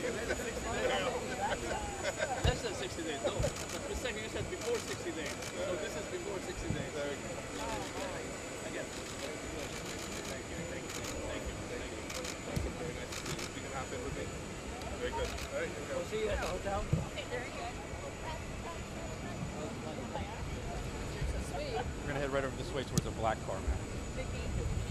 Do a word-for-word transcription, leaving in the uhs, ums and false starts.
Less than sixty days, no. But for a second you said before sixty days. So this is before sixty days. There we go. Again. Thank you, thank you, thank you, thank you. Awesome, very nice to see you. You can hop in with me. Very good. All right, here we go. We'll see you at the hotel. Okay, very good. So sweet. We're gonna head right over this way towards a black car, man. Vicky.